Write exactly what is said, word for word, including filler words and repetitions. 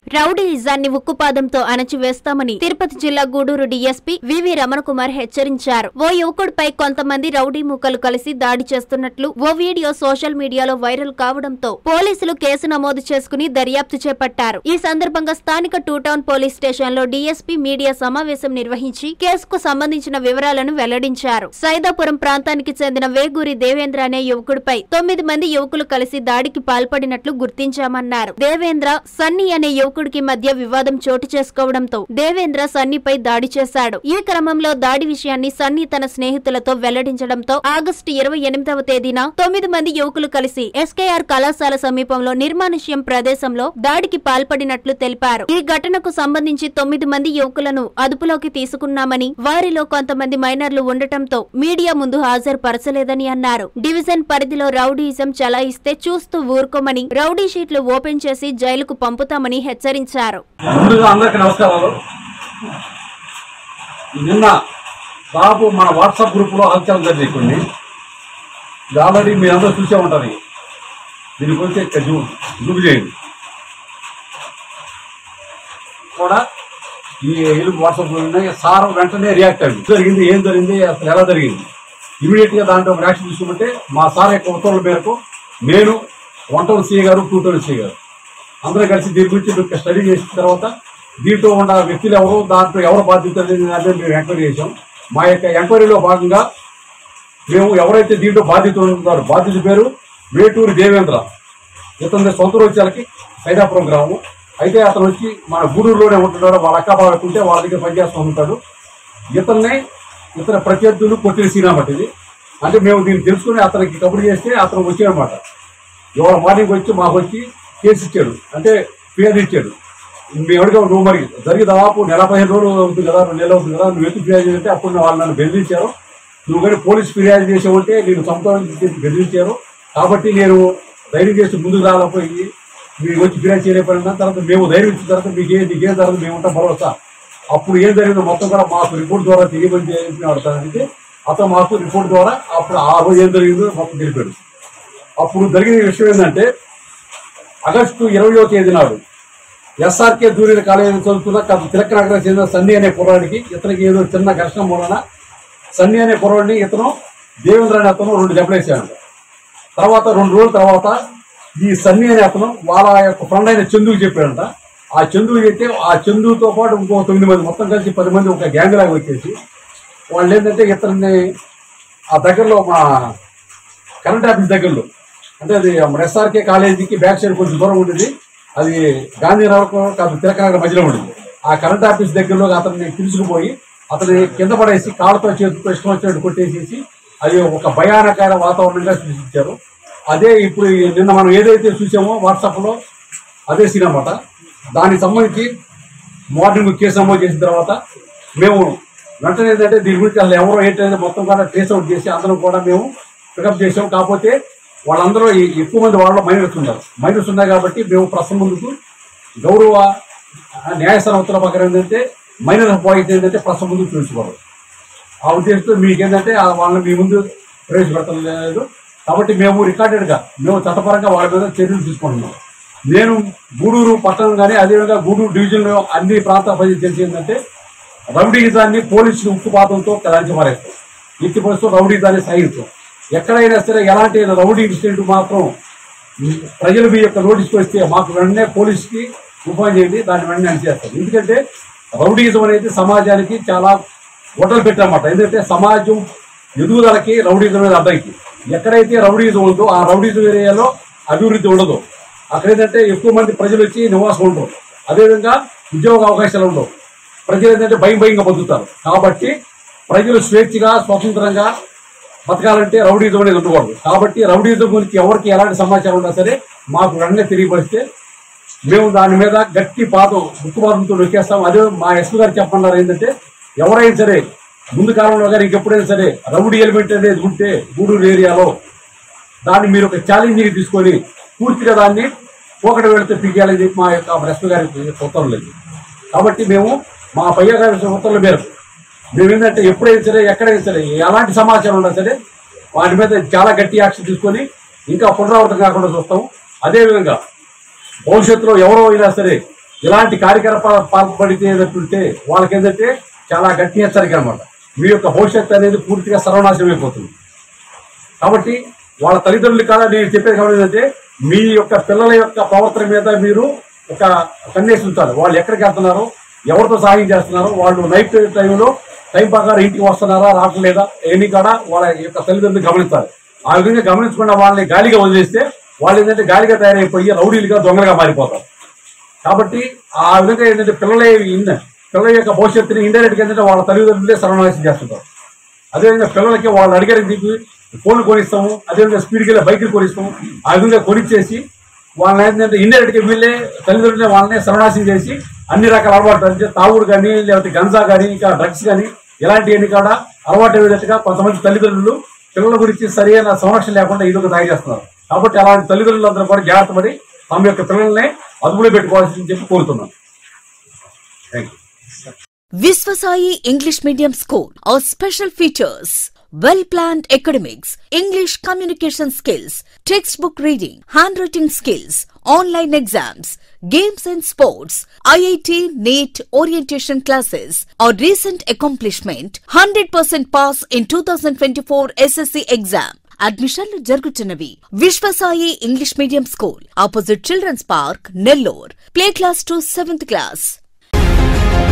రౌడీయిజాన్ని ఉక్కుపాదంతో అణచివేస్తామని తిరుపతి జిల్లా గూడూరు డీఎస్పీ వివి రమణకుమార్ హెచ్చరించారు. ఓ యువకుడిపై కొంతమంది రౌడీ మూకలు కలిసి దాడి చేస్తున్నట్లు ఓ వీడియో సోషల్ మీడియాలో వైరల్ కావడంతో పోలీసులు కేసు నమోదు చేసుకుని దర్యాప్తు చేపట్టారు. ఈ సందర్భంగా స్థానిక టూ టౌన్ పోలీస్ స్టేషన్ లో డీఎస్పీ మీడియా సమావేశం నిర్వహించి కేసుకు సంబంధించిన వివరాలను వెల్లడించారు. సైదాపురం ప్రాంతానికి చెందిన వేగూరి దేవేంద్ర అనే యువకుడిపై తొమ్మిది మంది యువకులు కలిసి దాడికి పాల్పడినట్లు గుర్తించామన్నారు. దేవేంద్ర సన్నీ అనే యువకుడికి మధ్య వివాదం చోటు చేసుకోవడంతో దేవేంద్ర సన్నీపై దాడి చేశాడు. ఈ క్రమంలో దాడి విషయాన్ని సన్నీ తన స్నేహితులతో వెల్లడించడంతో ఆగస్టు ఇరవై ఎనిమిదవ తేదీన తొమ్మిది మంది యువకులు కలిసి ఎస్కేఆర్ కళాశాల సమీపంలో నిర్మానుష్యం ప్రదేశంలో దాడికి పాల్పడినట్లు తెలిపారు. ఈ ఘటనకు సంబంధించి తొమ్మిది మంది యువకులను అదుపులోకి తీసుకున్నామని, వారిలో కొంతమంది మైనర్లు ఉండటంతో మీడియా ముందు హాజరుపరచలేదని అన్నారు. డివిజన్ పరిధిలో రౌడీయిజం చలాయిస్తే చూస్తూ ఊరుకోమని, రౌడీ షీట్లు ఓపెన్ చేసి జైలుకు పంపుతామని హెచ్చరించారు. ముందుగా అందరికీ నమస్కారాలు. నిన్న బాబు మన వాట్సాప్ గ్రూప్ లో హల్చల్ జరిగింది. కొన్ని ఆల్రెడీ మీరు అందరూ చూసే ఉంటారు. దీని గురించి జూమ్ చేయండి కూడా. ఈ వాట్సాప్ సార్ వెంటనే రియాక్ట్ అయ్యింది. జరిగింది ఏం జరిగింది, అసలు ఎలా జరిగింది, ఇమీడియట్ గా దాంట్లో యాక్షన్ తీసుకుంటే మా సార్ యొక్క ఉత్తర్వుల మేరకు నేను వన్ టౌన్ సీ గారు, టూ టౌన్ సీ గారు అందరూ కలిసి దీని గురించి స్టడీ చేసిన తర్వాత దీంట్లో ఉన్న వ్యక్తులు ఎవరు, దాంట్లో ఎవరు బాధ్యత అనేది మేము ఎంక్వైరీ చేసాం. మా యొక్క ఎంక్వైరీలో భాగంగా మేము ఎవరైతే దీంట్లో బాధ్యత ఉన్నారో బాధ్యత పేరు వేటూరి దేవేంద్ర. ఇతని సొంత రోజులకి సైదాపురం గ్రామం. అయితే అతను వచ్చి మన గూడూరులోనే ఉంటున్నాడు. వాళ్ళ అక్క బాగా ఉంటే వాళ్ళ దగ్గర పనిచేస్తూ ఉంటాడు. ఇతన్ని ఇతర ప్రత్యర్థులు కొట్టిన సీన్ అన్నమాట ఇది. అంటే మేము దీన్ని తెలుసుకుని అతనికి కబురు చేస్తే అతను వచ్చాడనమాట. ఇవాళ మార్నింగ్ వచ్చి మాకు వచ్చి కేసు ఇచ్చాడు, అంటే ఫిర్యాదు ఇచ్చాడు. మేము అడిగా నువ్వు మరి జరిగి దాదాపు నెల పదిహేను రోజులు అవుతుంది కదా, రెండు నెలలు అవుతుంది కదా, నువ్వు ఎందుకు ఫిర్యాదు చేయాలంటే అప్పుడు వాళ్ళు నన్ను బెదిరించారు. నువ్వు కానీ పోలీసు ఫిర్యాదు చేసావంటే నేను సంతోషం బెదిరించారు. కాబట్టి నేను ధైర్యం చేసి ముందుకు రాకపోయి మీరు వచ్చి ఫిర్యాదు చేయలేకపోయిన తర్వాత మేము ధైర్యం ఇచ్చిన తర్వాత మీకు ఏ నీకేం జరగదు, మేము ఉంటాం భరోసా. అప్పుడు ఏం జరిగిందో మొత్తం కూడా మాకు రిపోర్ట్ ద్వారా తెలియమని చెప్పి అతను మాకు రిపోర్ట్ ద్వారా అప్పుడు ఆ రోజు ఏం జరిగిందో మొత్తం తెలిపాడు. అప్పుడు జరిగిన విషయం ఏంటంటే ఆగస్టు ఇరవయో తేదీ నాడు ఎస్ఆర్కే జూనియర్ కాలేజీ చదువుతున్న తిలక్ నగర్ చెందిన సన్నీ అనే కుర్రాడికి ఇతనికి ఏదో చిన్న ఘర్షణ మూలన సన్నీ అనే కుర్రాడిని ఇతను దేవేంద్ర అనే అతను రెండు దెబ్బలేసాడు. తర్వాత రెండు రోజుల తర్వాత ఈ సన్నీ అనే అతను వాళ్ళ యొక్క ఫ్రెండ్ అయిన చందుకు చెప్పాడంట. ఆ చందుకు చెప్తే ఆ చందుతో పాటు ఇంకో తొమ్మిది మంది మొత్తం కలిసి పది మంది ఒక గ్యాంగ్ లాగా వచ్చేసి వాళ్ళు ఏంటంటే ఇతన్ని ఆ దగ్గరలో మా కరెంట్ ఆఫీస్ దగ్గరలో, అంటే అది ఎస్ఆర్కే కాలేజీకి బ్యాక్ సైడ్ కొంచెం దూరం ఉండేది, అది గాంధీనగర్ కాదు తిలక్ నగర్ మధ్యలో ఉండేది. ఆ కరెంట్ ఆఫీస్ దగ్గరలో అతన్ని తీసుకుపోయి అతని కింద పడేసి కాళ్ళతో చేతితో ఇష్టం వచ్చినట్టు కొట్టేసేసి అది ఒక భయానకర వాతావరణంగా సృష్టించారు. అదే ఇప్పుడు నిన్న మనం ఏదైతే చూసామో వాట్సాప్లో అదే సీన్ అన్నమాట. దానికి సంబంధించి మార్నింగ్ కేసు నమోదు చేసిన తర్వాత మేము వెంటనే ఏంటంటే దీని గురించి అసలు ఎవరో ఏంటంటే మొత్తం కూడా ట్రేస్ అవుట్ చేసి అందరం కూడా మేము పికప్ చేసాం. కాకపోతే వాళ్ళందరూ ఎక్కువ మంది వాళ్ళలో మైనర్స్ ఉన్నారు. మైనర్స్ ఉన్నాయి కాబట్టి మేము ప్రస్తుతం ముందుకు గౌరవ న్యాయస్థానం ఉత్తర ప్రకారం ఏంటంటే మైనర్ బాయ్స్ ఏంటంటే ప్రస్తుతం ముందుకు చూసుకోవాలి. ఆ ఉద్దేశంతో మీకు ఏంటంటే వాళ్ళని మీ ముందు ప్రవేశపెట్టలేదు. కాబట్టి మేము రికార్డెడ్గా మేము చట్టపరంగా వాళ్ళ మీద చర్యలు తీసుకుంటున్నాం. నేను గూడూరు పట్టణం కానీ అదేవిధంగా గూడూరు డివిజన్లో అన్ని ప్రాంతాల ప్రజలు తెలిసి ఏంటంటే రౌడీయిజాన్ని పోలీసులు ఉక్కుపాతంతో కలాంచి మారేస్తాం. ఎట్టి పరిస్థితుల్లో రౌడీయిజాన్ని సహించాం. ఎక్కడైనా సరే ఎలాంటి రౌడీ ఇన్సిడెంట్ మాత్రం ప్రజలు మీ యొక్క నోటీస్కి వస్తే మాకు వెంటనే పోలీసుకి ఉపాయం చేయండి, దాన్ని వెంటనే అణిచేస్తాం. ఎందుకంటే రౌడీయిజం అనేది సమాజానికి చాలా గొడ్డలు పెట్టామన్నమాట. ఎందుకంటే సమాజం ఎదుగుదలకి రౌడీయిజం అనేది అడ్డంకి. ఎక్కడైతే రౌడీయిజం ఉందో ఆ రౌడీయిజం ఏరియాలో అభివృద్ధి ఉండదు. అక్కడ ఏంటంటే ఎక్కువ మంది ప్రజలు వచ్చి నివాసం ఉండరు, అదేవిధంగా ఉద్యోగ అవకాశాలు ఉండవు. ప్రజలు ఏంటంటే భయం భయంగా బతుకుతారు. కాబట్టి ప్రజలు స్వేచ్ఛగా స్వతంత్రంగా బతకాలంటే రౌడీయిజం అనేది ఉండకూడదు. కాబట్టి రౌడీయిజం గురించి ఎవరికి ఎలాంటి సమాచారం ఉన్నా సరే మాకు వెంటనే తెలియపరిస్తే మేము దాని మీద గట్టి పాదం ఉక్కుపాదంతో నొక్కేస్తాం. అదే మా ఎస్పీ గారు చెప్పన్నారు ఏంటంటే ఎవరైనా సరే ముందు కాలంలో కానీ ఇంకెప్పుడైనా సరే రౌడీ ఎలిమెంట్ అనేది ఉంటే గూడూరు ఏరియాలో దాన్ని మీరు ఒక ఛాలెంజ్గా తీసుకొని పూర్తిగా దాన్ని పోకటి వెళితే పీకేయాలని చెప్పి మా యొక్క ఎస్పీ గారికి ఉత్తర్వులు లేదు. కాబట్టి మేము మా పయ్య గారి ఉత్తర్వుల మేరకు మేము ఏంటంటే ఎప్పుడైనా సరే ఎక్కడైనా సరే ఎలాంటి సమాచారం ఉన్నా సరే వాటి మీద చాలా గట్టి యాక్షన్ తీసుకొని ఇంకా పునరావృతం కాకుండా చూస్తాము. అదేవిధంగా భవిష్యత్తులో ఎవరో అయినా సరే ఇలాంటి కార్యకలాపాలు పాల్పడితే ఏదంటుంటే వాళ్ళకి ఏంటంటే చాలా గట్టి హెచ్చరిక అనమాట. మీ యొక్క భవిష్యత్తు అనేది పూర్తిగా సర్వనాశనం అయిపోతుంది. కాబట్టి వాళ్ళ తల్లిదండ్రులు కాదా నేను చెప్పేది కాబట్టి ఏంటంటే మీ యొక్క పిల్లల యొక్క ప్రవర్తన మీద మీరు ఒక కన్నేసి ఉంచాలి. వాళ్ళు ఎక్కడికి వెళ్తున్నారో, ఎవరితో సహాయం చేస్తున్నారో, వాళ్ళు నైట్ టైంలో టైం ప్రకారం ఇంటికి వస్తున్నారా రావట్లేదా ఎన్ని కాడ వాళ్ళ యొక్క తల్లిదండ్రులు గమనించాలి. ఆ విధంగా గమనించకుండా వాళ్ళని గాలిగా వదిలేస్తే వాళ్ళు ఏంటంటే గాలిగా తయారైపోయి రౌడీలుగా దొంగలుగా మారిపోతారు. కాబట్టి ఆ విధంగా ఏంటంటే పిల్లలే పిల్లల యొక్క భవిష్యత్తుని ఇండైరెక్ట్గా ఏంటంటే వాళ్ళ తల్లిదండ్రులే సర్వనాశనం చేస్తుంటారు. అదేవిధంగా పిల్లలకి వాళ్ళు అడిగారు దిగి ఫోన్లు కొనిస్తాము, అదేవిధంగా స్పీడ్కి వెళ్ళి బైకులు కొనిస్తాము. ఆ విధంగా కొనిచ్చేసి వాళ్ళని ఏంటంటే ఇండైరెక్ట్గా వీళ్ళే తల్లిదండ్రులే వాళ్ళని సర్వనాశనం చేసి అన్ని రకాల అలవాటు అంటే తాగుడు కానీ లేకపోతే గంజా కానీ ఇంకా డ్రగ్స్ కానీ ఇలాంటివన్నీ కూడా అలవాటు అయ్యేటట్టుగా కొంతమంది తల్లిదండ్రులు పిల్లల గురించి సరైన సంరక్షణ లేకుండా ఈ విధంగా తయారు చేస్తున్నారు. కాబట్టి అలాంటి తల్లిదండ్రులందరూ కూడా జాగ్రత్త పడి తమ యొక్క పిల్లల్ని అదుపులో పెట్టుకోవాల్సిందని చెప్పి కోరుతున్నాను. Thank you. Viswasai English Medium School. Our special features: well-planned academics, English communication skills, textbook reading, handwriting skills, online exams, games and sports, I I T, NEET, orientation classes. Our recent accomplishment: one hundred percent pass in twenty twenty-four S S C exam. అడ్మిషన్లు జరుగుతున్నవి. Viswasai English medium school, opposite children's park, Nellore. Play class to seventh class.